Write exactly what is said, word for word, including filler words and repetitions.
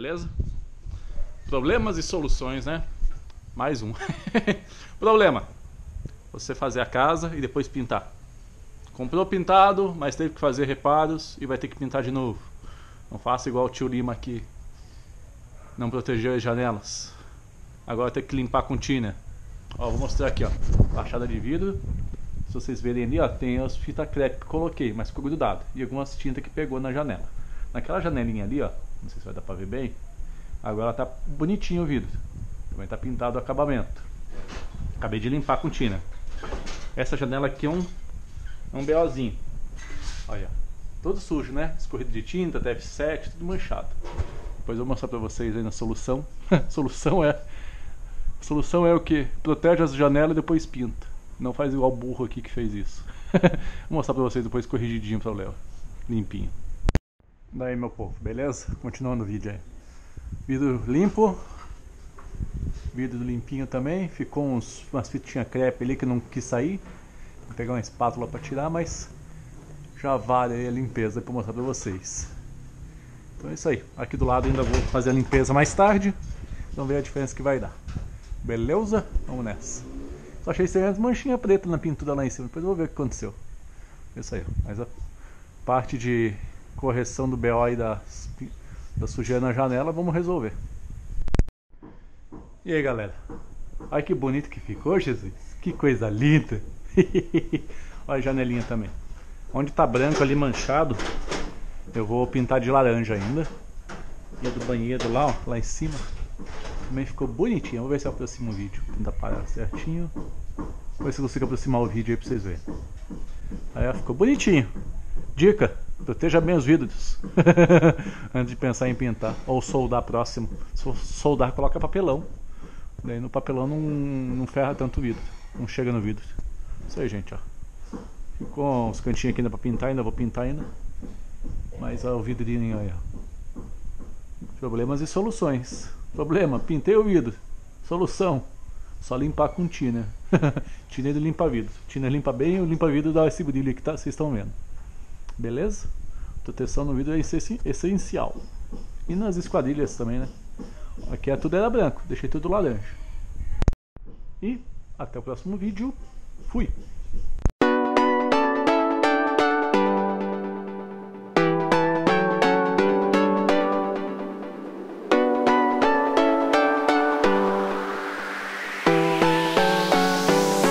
beleza? Problemas e soluções, né? Mais um. Problema: você fazer a casa e depois pintar. Comprou pintado, mas teve que fazer reparos e vai ter que pintar de novo. Não faça igual o tio Lima que não protegeu as janelas. Agora tem que limpar com tina. Ó, vou mostrar aqui, ó, fachada de vidro. Se vocês verem ali, ó, tem as fitas crepe que coloquei, mas ficou grudado. E algumas tintas que pegou na janela. Naquela janelinha ali, ó, não sei se vai dar pra ver bem. Agora tá bonitinho o vidro. Também tá pintado o acabamento. Acabei de limpar com tina. Essa janela aqui é um, é um BOzinho. Olha, todo sujo, né? Escorrido de tinta, T F sete, tudo manchado. Depois eu vou mostrar pra vocês aí na solução. solução é... A solução é o que? Protege as janelas e depois pinta. Não faz igual o burro aqui que fez isso. Vou mostrar pra vocês depois corrigidinho pra o Léo. Limpinho. Daí, meu povo, beleza? Continuando o vídeo aí. Vidro limpo. Vidro limpinho também. Ficou uns, umas fitinhas crepe ali que não quis sair. Vou pegar uma espátula pra tirar, mas já vale aí a limpeza pra mostrar pra vocês. Então é isso aí. Aqui do lado ainda vou fazer a limpeza mais tarde. Vamos ver a diferença que vai dar. Beleza? Vamos nessa. Só achei estranho as manchinhas pretas na pintura lá em cima. Depois eu vou ver o que aconteceu. Isso aí. Mas a parte de correção do B O e da, da sujeira na janela vamos resolver. E aí, galera? Olha que bonito que ficou, Jesus. Que coisa linda. Olha a janelinha também. Onde tá branco ali manchado, eu vou pintar de laranja ainda. E a do banheiro lá, ó, lá em cima, também ficou bonitinho. Vou ver se eu aproximo o vídeo. Tentar parar certinho. Vou ver se eu consigo aproximar o vídeo aí pra vocês verem. Aí ó, ficou bonitinho. Dica: proteja bem os vidros antes de pensar em pintar. Ou soldar próximo. Se for soldar, coloca papelão. Daí no papelão não, não ferra tanto o vidro. Não chega no vidro. Isso aí, gente, ó. Ficou uns cantinhos aqui ainda pra pintar. Ainda vou pintar ainda. Mas ó, o vidrinho aí, ó. Problemas e soluções. Problema: pintei o vidro. Solução: só limpar com tina. Tina ele limpa vidro. Tina limpa bem, o limpa vidro dá esse brilho que tá, vocês estão vendo. Beleza? Proteção no vidro é essencial. E nas esquadrilhas também, né? Aqui é tudo era branco, deixei tudo laranja. E até o próximo vídeo. Fui!